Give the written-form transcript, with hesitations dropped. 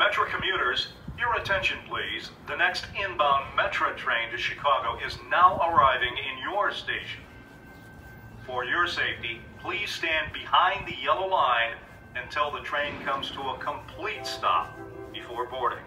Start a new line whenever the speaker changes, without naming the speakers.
Metra commuters, your attention please. The next inbound Metra train to Chicago is now arriving in your station. For your safety, please stand behind the yellow line until the train comes to a complete stop before boarding.